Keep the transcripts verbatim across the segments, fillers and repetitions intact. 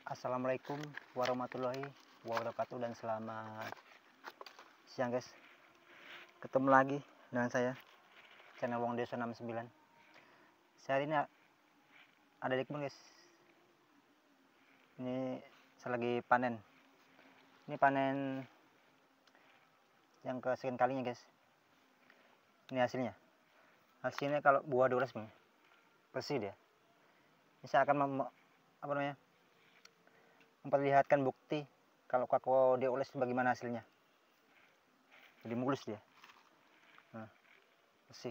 Assalamualaikum warahmatullahi wabarakatuh dan selamat siang guys. Ketemu lagi dengan saya channel Wong Desa enam sembilan. Saya hari ini ada di kebun guys. Ini saya lagi panen. Ini panen yang kesekian kalinya guys. Ini hasilnya. Hasilnya kalau buah dua belas nih, bersih dia. Ini saya akan mem apa namanya? memperlihatkan bukti kalau kako dioles bagaimana hasilnya. Jadi mulus dia. Nah, bersih.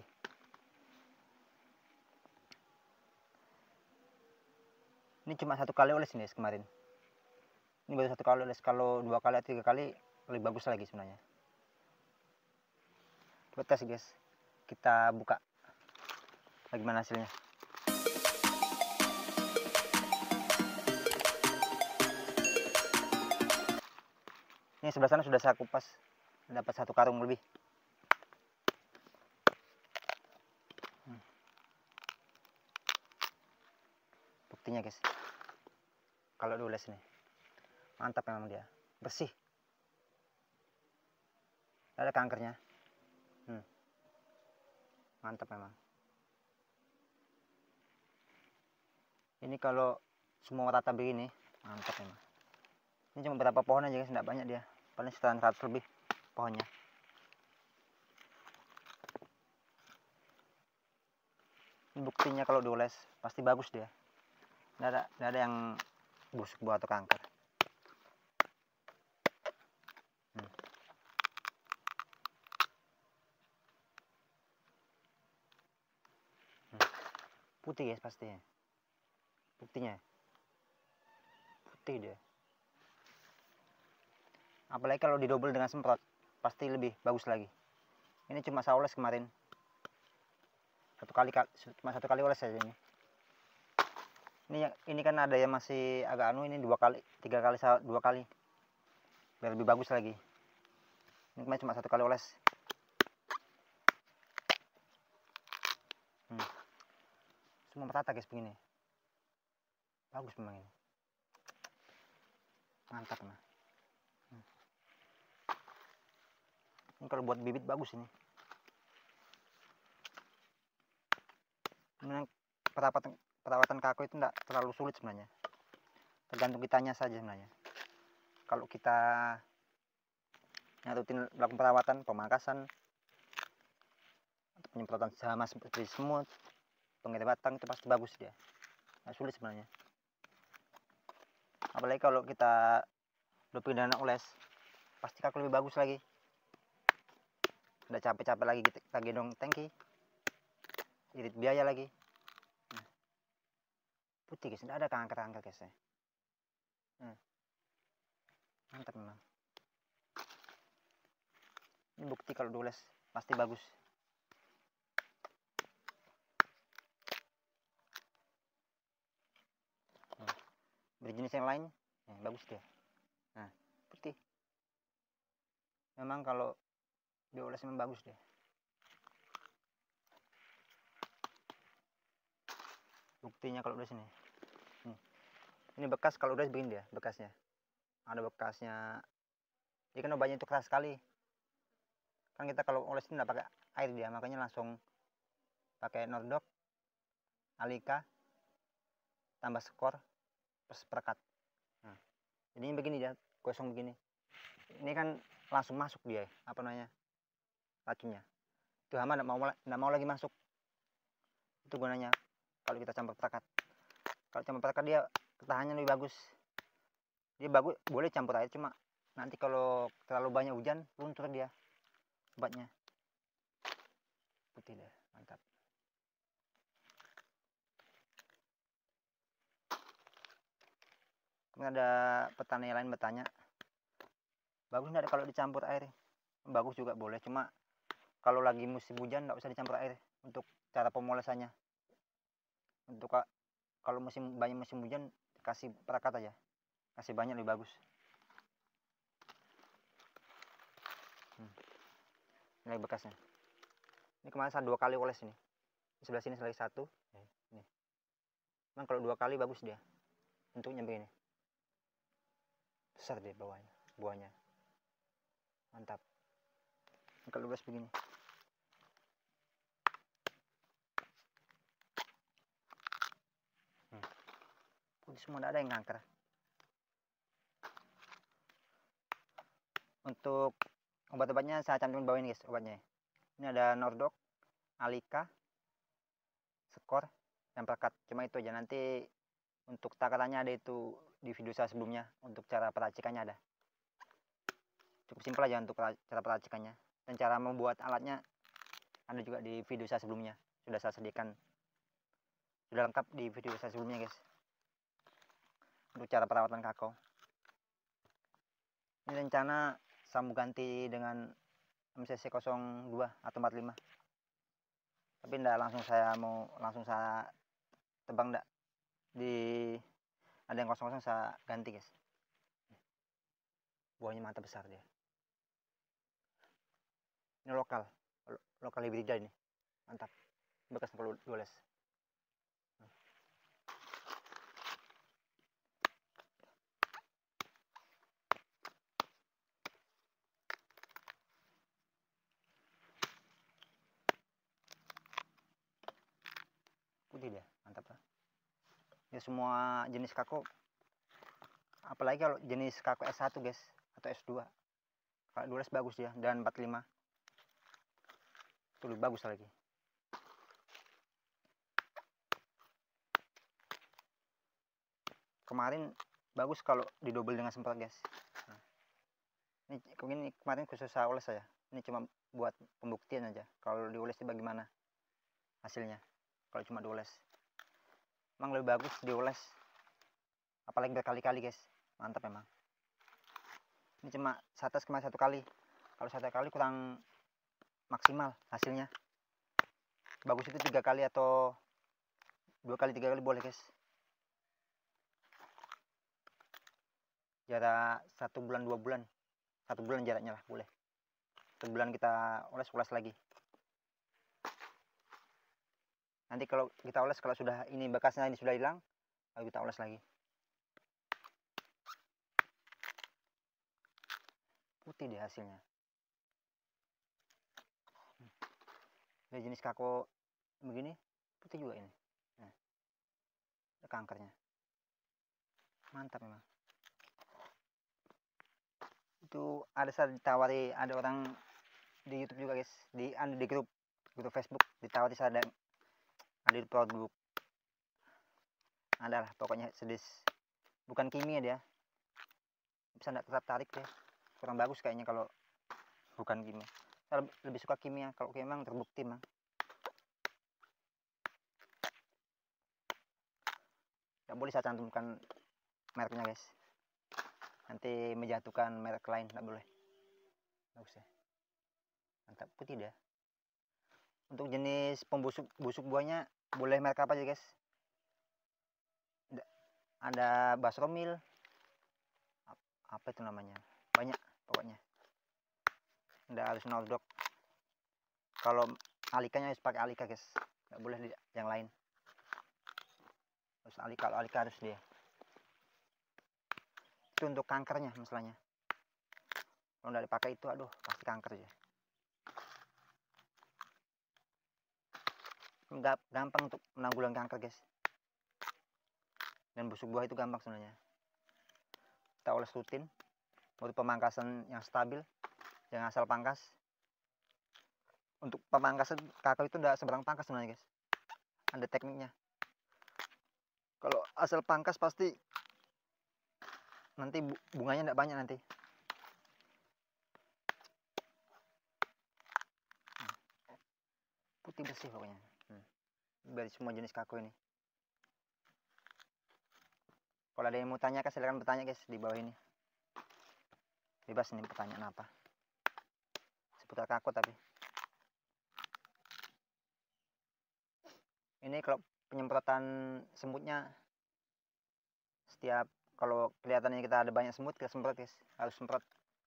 Ini cuma satu kali oles nih kemarin. Ini baru satu kali oles. Kalau dua kali atau tiga kali lebih bagus lagi sebenarnya. Kita tes guys. Kita buka bagaimana hasilnya. Ini sebelah sana sudah saya kupas, dapat satu karung lebih. Hmm. Buktinya guys, kalau dioles nih, mantap memang dia, bersih, ada kankernya. Hmm. Mantap memang. Ini kalau semua rata begini, mantap memang. Ini cuma beberapa pohon aja guys, tidak banyak dia. Paling sekitar seratus lebih pohonnya. Ini buktinya kalau dioles pasti bagus dia. Tidak ada, tidak ada yang busuk buah atau kanker. Hmm. Hmm. Putih guys pastinya. Buktinya putih dia. Apalagi kalau didobel dengan semprot, pasti lebih bagus lagi. Ini cuma saya oles kemarin, satu kali cuma satu kali oles saja ini. Ini ini kan ada yang masih agak anu, ini dua kali, tiga kali, dua kali, biar lebih bagus lagi. Ini kemarin cuma satu kali oles. Hmm. Semua merata guys begini, bagus memang ini, mantap nah. Ini kalau buat bibit bagus ini. Memang perawatan perawatan kako itu tidak terlalu sulit sebenarnya. Tergantung kitanya saja sebenarnya. Kalau kita rutin melakukan perawatan, pemangkasan, atau penyemprotan hama seperti semut, pengerat batang, itu pasti bagus dia. Nah, sulit sebenarnya. Apalagi kalau kita udah pidana oles, pasti kako lebih bagus lagi. Udah capek-capek lagi kita gendong tangki, irit biaya lagi. Nah, putih guys, tidak ada kanker-kanker guys ya. Nah, mantap memang. Ini bukti kalau dioles pasti bagus. Nah, berjenis yang lain, nah, bagus dia. Nah, putih. Memang kalau dioles memang bagus deh. Buktinya kalau udah sini. Nih. Ini bekas kalau udah begini dia, bekasnya. Ada bekasnya. Dia kan obatnya itu keras sekali. Kan kita kalau oles ini nggak pakai air dia, makanya langsung pakai Nordok, Alika, tambah skor, plus perekat. Nah, jadinya begini dia, gosong begini. Ini kan langsung masuk dia, apa namanya, racunnya. Itu hama nggak mau nggak mau lagi masuk. Itu gunanya kalau kita campur perekat. Kalau campur perekat dia ketahanannya lebih bagus. Dia bagus, boleh campur air, cuma nanti kalau terlalu banyak hujan luntur dia obatnya. Putih deh, mantap. Kemudian ada petani lain bertanya, bagus nggak kalau dicampur air? Bagus juga boleh, cuma kalau lagi musim hujan nggak usah dicampur air untuk cara pemolesannya. Untuk kalau musim banyak musim hujan kasih perekat aja, kasih banyak lebih bagus. Hmm. Ini bekasnya. Ini kemarin saya dua kali oles ini. Di sebelah sini lagi satu. Ini. Memang kalau dua kali bagus dia. Bentuknya begini. besar deh bawahnya, buahnya mantap. Kalau luas begini, hmm. Putih semua, tidak ada yang kanker. Untuk obat-obatnya saya cantumin bawah ini guys, obatnya. Ini ada Nordok, Alika, Skor, dan Perkat. Cuma itu aja. Nanti untuk takarannya ada itu di video saya sebelumnya. Untuk cara peracikannya ada. Cukup simpel aja untuk cara peracikannya. Dan cara membuat alatnya ada juga di video saya sebelumnya. Sudah saya sediakan, sudah lengkap di video saya sebelumnya guys. Untuk cara perawatan kakao. Ini rencana saya mau ganti dengan M C C nol dua atau empat puluh lima. Tapi enggak langsung saya mau langsung saya tebang, enggak. Di ada yang kosong-kosong saya ganti guys. Buahnya mantap, besar dia. Ini lokal, lokal hibrida ini, mantap. Bekas perlu doles. Putih dia, mantap lah. Ya semua jenis kakao, apalagi kalau jenis kakao S satu guys atau S dua, kalau doles bagus dia. Dan empat puluh lima itu lebih bagus lagi. Kemarin bagus kalau didobel dengan semprot guys. Nah, ini, ini kemarin khusus saya oles saya. Ini cuma buat pembuktian aja. Kalau dioles itu bagaimana hasilnya. Kalau cuma dioles, emang lebih bagus dioles. Apalagi berkali-kali guys, mantap memang. Ini cuma sates kemarin satu kali. Kalau satu kali kurang maksimal hasilnya. Bagus itu tiga kali atau dua kali tiga kali boleh guys. Jarak satu bulan dua bulan, satu bulan jaraknya lah boleh. Satu bulan kita oles-oles lagi. Nanti kalau kita oles, kalau sudah ini bekasnya ini sudah hilang, lalu kita oles lagi. Putih deh hasilnya. Ini jenis kakao begini putih juga ini. Nah, ada kankernya, mantap memang. Itu ada saya ditawari, ada orang di YouTube juga guys, di di grup grup Facebook ditawari saya, ada ada di produk, adalah pokoknya sedis, bukan kimia dia, bisa tidak tertarik ya, kurang bagus kayaknya kalau bukan kimia. Saya lebih suka kimia, kalau kimia memang terbukti mah. Tidak boleh saya cantumkan mereknya guys, nanti menjatuhkan merek lain, tidak boleh. Bagus ya, mantap, putih dia. Untuk jenis pembusuk busuk buahnya boleh merek apa aja guys. Ada Basromil, apa itu namanya, banyak pokoknya. Nggak harus Nordok. Kalau alikanya harus pakai Alika guys, nggak boleh yang lain. Terus Alika, kalau Alika harus dia. Itu untuk kankernya masalahnya. Kalau nggak dipakai itu, aduh pasti kanker aja. Nggak gampang untuk menanggulangi kanker guys. Dan busuk buah itu gampang sebenarnya. Kita oles rutin untuk pemangkasan yang stabil, jangan asal pangkas. Untuk pemangkasan kakao itu udah seberang pangkas sebenarnya guys, ada tekniknya. Kalau asal pangkas pasti nanti bunganya tidak banyak nanti. Putih bersih pokoknya. Hmm. Dari semua jenis kakao ini. Kalau ada yang mau tanya, silahkan bertanya guys di bawah ini. Bebas nih pertanyaan apa seputar kakao. Tapi ini kalau penyemprotan semutnya, setiap kalau kelihatannya kita ada banyak semut, kita semprot guys, harus semprot,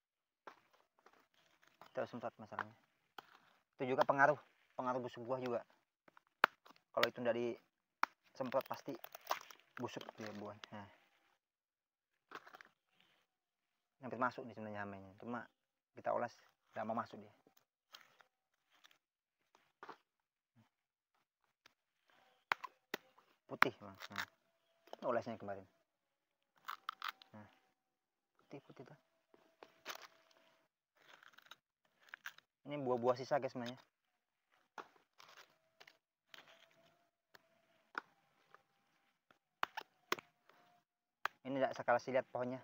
kita harus semprot masalahnya. Itu juga pengaruh pengaruh busuk buah juga. Kalau itu tidak disemprot pasti busuk dia buah. Nah, hampir masuk nih sebenarnya hamenya, cuma kita oles nggak mau masuk dia. Putih bang, nah, olesnya kemarin, nah, putih putih tuh. Ini buah-buah sisa guys sebenarnya. Ini tidak saya kasih lihat pohonnya.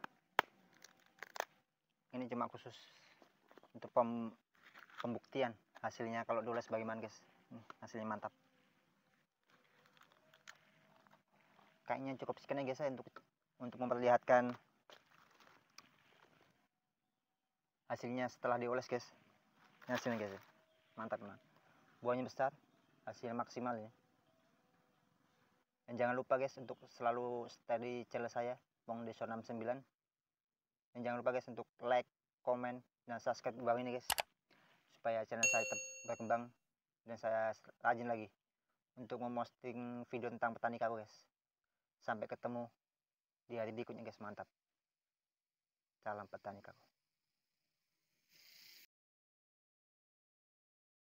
Ini cuma khusus untuk pem pembuktian hasilnya kalau dioles bagaimana guys. Nih, hasilnya mantap. Kayaknya cukup sekian ya guys ya untuk untuk memperlihatkan hasilnya setelah dioles guys. Ini hasilnya guys ya. Mantap memang. Buahnya besar, hasilnya maksimal ya. Dan jangan lupa guys untuk selalu stay di channel saya Pong Deso enam sembilan. Dan jangan lupa guys untuk like, komen, dan subscribe di bawah ini guys, supaya channel saya tetap berkembang dan saya rajin lagi untuk memposting video tentang petani kawu guys. Sampai ketemu di hari berikutnya guys, mantap. Salam petani kawu.